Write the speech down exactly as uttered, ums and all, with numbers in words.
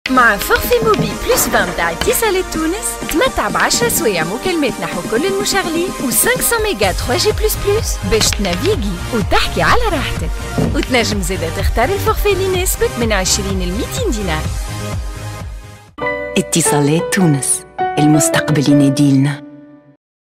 مع فورفي موبي بلس عشرين متاع اتصالات تونس تمتع بعشرة سوايع مكالمات نحو كل المشغلين و خمسمية ميجا ثري جي بلس بلس باش تنافيغي وتحكي على راحتك، وتنجم زادا تختار الفورفي اللي يناسبك من عشرين ل ميتين دينار. اتصالات تونس، المستقبل يناديلنا.